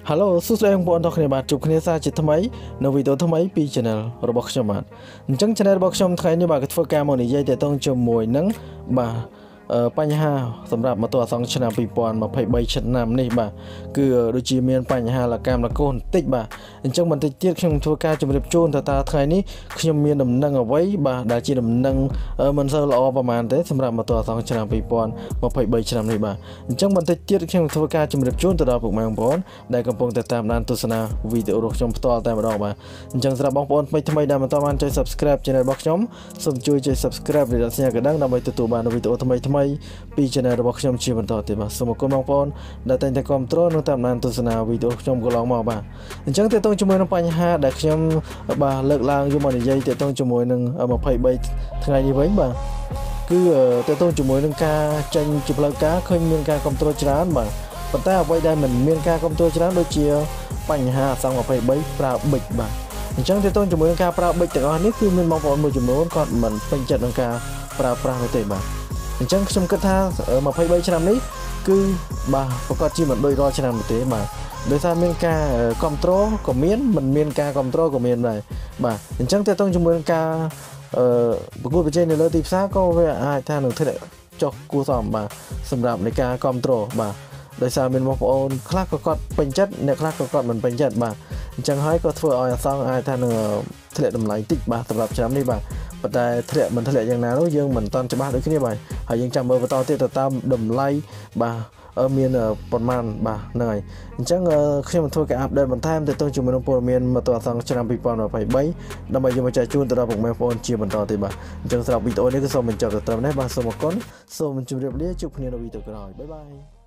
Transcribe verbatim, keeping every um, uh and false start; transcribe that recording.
Hello សួស្តីបងប្អូនទាំងគ្នាបាទជួបគ្នាសាជាថ្មីនៅវីដេអូថ្មីពី Channel របស់ខ្ញុំបាទអញ្ចឹង Channel របស់ខ្ញុំថ្ងៃនេះបាទក៏ធ្វើការមកនិយាយទាក់ទងជាមួយនឹងបាទបញ្ហាសម្រាប់ម៉ូតូអសង្ខឆ្នាំពីរពាន់ម្ភៃបីឆ្នាំនេះបាទគឺដូចជាមានបញ្ហាលកម្មលកូនបន្តិចបាទអញ្ចឹងបន្តិចទៀតខ្ញុំធ្វើការជម្រាបជូនតើតើថ្ងៃនេះខ្ញុំមានដំណឹងអ្វីបាទដែលជាដំណឹងមិនសូវល្អប្រហែលទេសម្រាប់ម៉ូតូអសង្ខឆ្នាំពីរពាន់ម្ភៃបីឆ្នាំនេះបាទអញ្ចឹងបន្តិចទៀតខ្ញុំធ្វើការជម្រាបជូនទៅដល់ពុកម៉ែបងប្អូនដែលកំពុងតែតាមដានទស្សនាវីដេអូរបស់ខ្ញុំផ្ទាល់តែម្ដងបាទអញ្ចឹងសម្រាប់បងប្អូនថ្មីថ្មីដែលមិនទាន់បានចុច Subscribe Channel របស់ខ្ញុំសូមជួយចុច Subscribe ឬសញ្ញាកណ្ដឹងដើម្បីទទួលបានវីដេអូថ្មីថ្មីពី Channel របស់ខ្ញុំជាបន្តទៀតបាទសូមអរគុណបងប្អូនដែលតែងតែគាំទ្រនិងតាមដានទស្សនាវីដេអូខ្ញុំកន្លងមកបាទអញ្ចឹងទាក់ទងជាមួយនឹងបញ្ហាដែលខ្ញុំបាទលើកឡើងយកមកនិយាយទាក់ទងជាមួយនឹងម្ភៃបីថ្ងៃនេះវិញបាទគឺទាក់ទងជាមួយនឹងការចេញជាផ្លូវការឃើញមានការគាំទ្រច្រើនបាទប៉ុន្តែអ្វីដែលមិនមានការគាំទ្រច្រើនដូចជាបញ្ហាអសង្ខម្ភៃបីប្រើប៊ិចបាទអញ្ចឹងទាក់ទងជាមួយនឹងការប្រើប៊ិចទាំងអស់នេះគឺមានបងប្អូនមួយចំនួនគាត់មិនពេញចិត្តនឹងការប្រើប្រាស់នោះទេបាទអញ្ចឹងខ្ញុំគិតថាម្ភៃបីឆ្នាំនេះគឺបាទប្រកាសជាមិនដូចរាល់ឆ្នាំទេបាទដោយសារមានការគ្រប់គ្រងក៏មានមិនមានការគ្រប់គ្រងក៏មានដែរបាទអញ្ចឹងទាក់ទងជាមួយនឹងការអឺប្រកួតប្រជែងនៅលើទីផ្សារក៏វាអាចថានឹងធ្លាក់ចុះគួរសមបាទសម្រាប់នៃការគ្រប់គ្រងបាទដោយសារមានបងប្អូនខ្លះក៏គាត់ពេញចិត្តអ្នកខ្លះក៏គាត់មិនពេញចិត្តបាទអញ្ចឹងហើយក៏ធ្វើឲ្យអសង្ខអាចថានឹងធ្លាក់តម្លៃតិចបាទសម្រាប់ឆ្នាំនេះបាទប៉ុន្តែធ្លាក់មិនធ្លាក់យ៉ាងណានោះយើងមិនតាន់ច្បាស់ដូចគ្នាបាទហើយយើងចាំមើលបន្តទៀតទៅតាមតម្លៃបាទមានប្រមាណបាទហ្នឹងហើយអញ្ចឹងខ្ញុំធ្វើការអាប់ដេតបន្ថែមទៅជាមួយនឹងព័ត៌មានម៉ូតូអសង្ខឆ្នាំពីរពាន់ម្ភៃបីដើម្បីយកមកចែកជូនទៅដល់បងប្អូនជាបន្តទៀតបាទអញ្ចឹងសម្រាប់វីដេអូនេះគឺសូមបញ្ចប់ទៅត្រឹមនេះបាទសូមអរគុណសូមជម្រាបលាជួបគ្នានៅវីដេអូក្រោយបាយបាយ